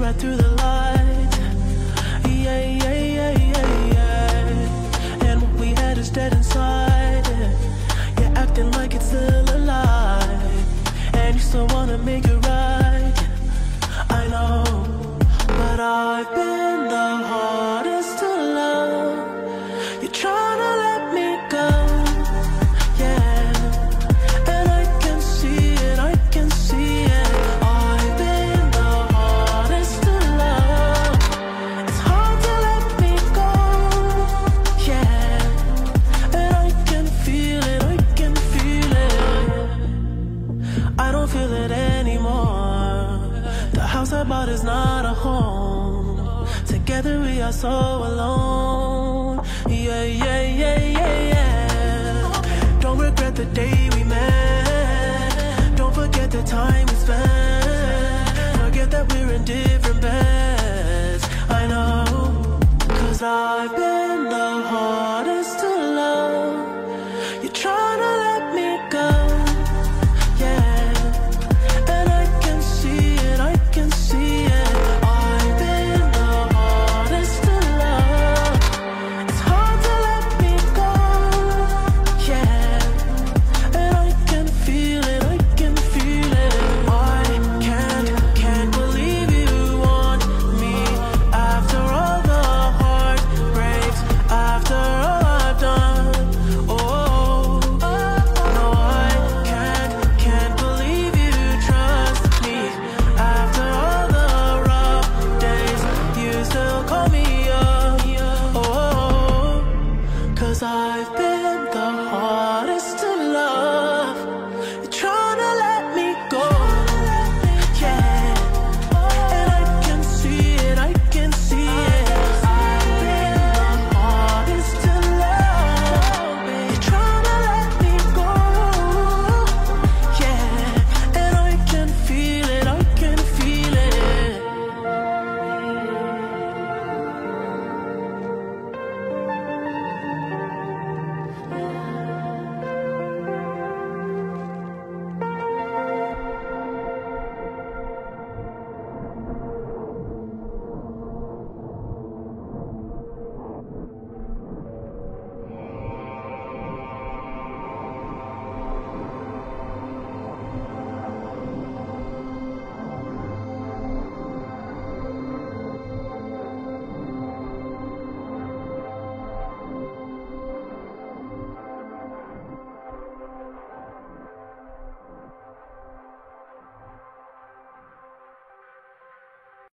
right through the light. Yeah, yeah, yeah, yeah, yeah. And what we had is dead inside. You're acting like it's still alive, and you still wanna make it right. I know, but I've been the hardest to love. You're trying to let me go, yeah, and I can see it, I can see it. I've been the hardest to love. It's hard to let me go, yeah, and I can feel it, I can feel it. I don't feel it anymore. The house I bought is not a home. Together we are so alone. Yeah, yeah, yeah, yeah, yeah. Don't regret the day we met. Don't forget the time we spent. Forget that we're in different beds. I know, 'cause I've been